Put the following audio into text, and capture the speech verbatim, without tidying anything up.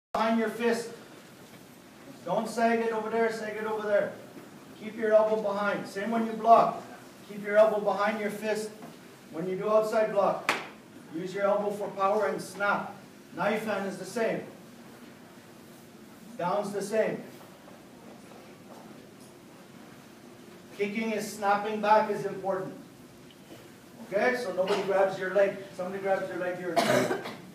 Behind your fist. Don't sag it over there, sag it over there. Keep your elbow behind. Same when you block. Keep your elbow behind your fist. When you do outside block, use your elbow for power and snap. Knife hand is the same. Down's the same. Kicking is snapping back is important. Okay, so nobody grabs your leg. Somebody grabs your leg here.